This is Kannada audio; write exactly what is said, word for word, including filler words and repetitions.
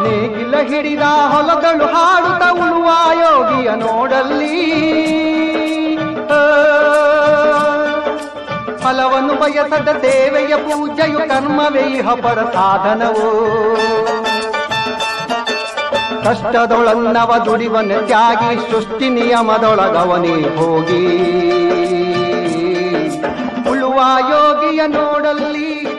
ನೇಗಿಲ ಹಿಡಿದ ಹೊಲಗಳು ಹಾಡುತ್ತ ಉಳುವ ಯೋಗಿಯ ನೋಡಲ್ಲಿ ಫಲವನ್ನು ಬಯಸದ ಸೇವೆಯ ಪೂಜೆಯು ಕರ್ಮವೇ ಇಹ ಪರ ಸಾಧನವೋ ಕಷ್ಟದೊಳನ್ನವ ದುಡಿವನ ತ್ಯಾಗಿ ಸೃಷ್ಟಿ ನಿಯಮದೊಳಗವನೇ ಹೋಗಿ ಉಳುವ ಯೋಗಿಯ ನೋಡಲ್ಲಿ